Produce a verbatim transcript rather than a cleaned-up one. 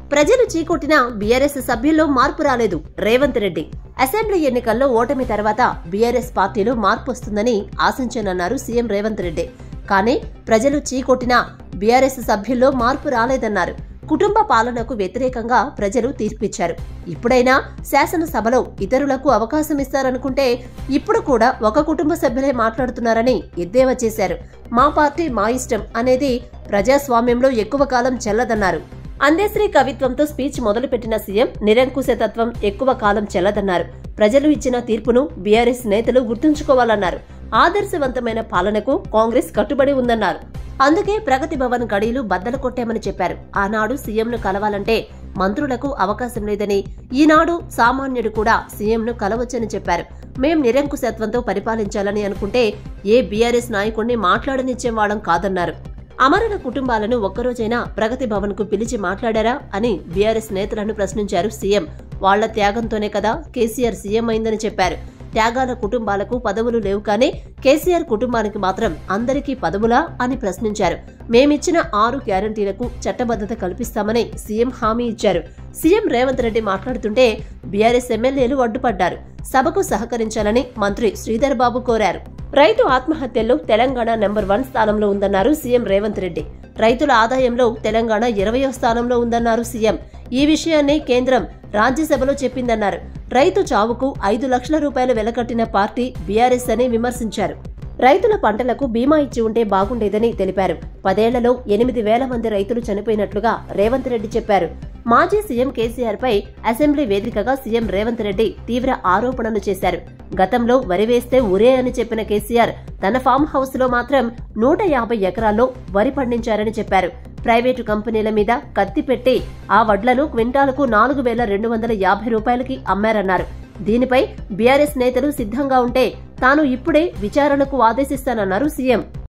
ప్రజలు చీకొట్టిన బీఆర్ఎస్ సభ్యుల్లో మార్పు రాలేదు. రేవంత్ రెడ్డి అసెంబ్లీ ఎన్నికల్లో ఓటమి తర్వాత బీఆర్ఎస్ పార్టీలో మార్పు వస్తుందని ఆశించానన్నారు సీఎం రేవంత్ రెడ్డి. కానీ ప్రజలు చీకొట్టిన బీఆర్ఎస్ సభ్యుల్లో మార్పు రాలేదన్నారు. కుటుంబ పాలనకు వ్యతిరేకంగా ప్రజలు తీర్పిచ్చారు. ఇప్పుడైనా శాసనసభలో ఇతరులకు అవకాశం ఇస్తారనుకుంటే ఇప్పుడు కూడా ఒక కుటుంబ సభ్యులే మాట్లాడుతున్నారని ఎద్దేవా చేశారు. మా పార్టీ మా ఇష్టం అనేది ప్రజాస్వామ్యంలో ఎక్కువ కాలం చెల్లదన్నారు. అందశ్రీ కవిత్వంతో స్పీచ్ మొదలుపెట్టిన సీఎం నిరంకుశతత్వం ఎక్కువ కాలం చెల్లదన్నారు. ప్రజలు ఇచ్చిన తీర్పును బీఆర్ఎస్ నేతలు గుర్తుంచుకోవాలన్నారు. ఆదర్శవంతమైన పాలనకు కాంగ్రెస్ కట్టుబడి ఉందన్నారు. అందుకే ప్రగతి భవన్ గడీలు బద్దలు కొట్టామని చెప్పారు. ఆనాడు సీఎంను కలవాలంటే మంత్రులకు అవకాశం లేదని, ఈనాడు సామాన్యుడు కూడా సీఎంను కలవచ్చని చెప్పారు. మేం నిరంకుశత్వంతో పరిపాలించాలని అనుకుంటే ఏ బీఆర్ఎస్ నాయకుడిని మాట్లాడనిచ్చేవాళ్లం కాదన్నారు. అమరుల కుటుంబాలను ఒక్కరోజైనా ప్రగతి భవన్ కు పిలిచి మాట్లాడారా అని బీఆర్ఎస్ నేతలను ప్రశ్నించారు సీఎం. వాళ్ల త్యాగంతోనే కదా కేసీఆర్ సీఎం అయిందని చెప్పారు. త్యాగాల కుటుంబాలకు పదవులు లేవు కానీ కేసీఆర్ కుటుంబానికి మాత్రం అందరికీ పదవులా అని ప్రశ్నించారు. మేమిచ్చిన ఆరు గ్యారంటీలకు చట్టబద్ధత కల్పిస్తామని సీఎం హామీ ఇచ్చారు. సీఎం రేవంత్ రెడ్డి మాట్లాడుతుంటే బీఆర్ఎస్ ఎమ్మెల్యేలు అడ్డుపడ్డారు. సభకు సహకరించాలని మంత్రి శ్రీధర్ బాబు కోరారు. రైతు ఆత్మహత్యల్లో తెలంగాణ నెంబర్ వన్ స్థానంలో ఉందన్నారు సీఎం రేవంత్ రెడ్డి. రైతుల ఆదాయంలో తెలంగాణ ఇరవయో స్థానంలో ఉందన్నారు సీఎం. ఈ విషయాన్ని కేంద్రం రాజ్యసభలో చెప్పిందన్నారు. రైతు చావుకు ఐదు లక్షల రూపాయలు వెలకట్టిన పార్టీ బీఆర్ఎస్ అని విమర్శించారు. రైతుల పంటలకు బీమా ఇచ్చి ఉంటే బాగుండేదని తెలిపారు. పదేళ్లలో ఎనిమిది వేల మంది రైతులు చనిపోయినట్లుగా రేవంత్ రెడ్డి చెప్పారు. మాజీ సీఎం కేసీఆర్ పై అసెంబ్లీ వేదికగా సీఎం రేవంత్ రెడ్డి తీవ్ర ఆరోపణలు చేశారు. గతంలో వరి వేస్తే ఉరే అని చెప్పిన కేసీఆర్ తన ఫామ్ హౌస్ లో మాత్రం నూట యాభై ఎకరాల్లో వరి పండించారని చెప్పారు. ప్రైవేటు కంపెనీల మీద కత్తి పెట్టి ఆ వడ్లను క్వింటాలకు నాలుగు వేల రెండు వందల యాభై రూపాయలకి అమ్మారన్నారు. దీనిపై బీఆర్ఎస్ నేతలు సిద్ధంగా ఉంటే తాను ఇప్పుడే విచారణకు ఆదేశిస్తానన్నారు సీఎం.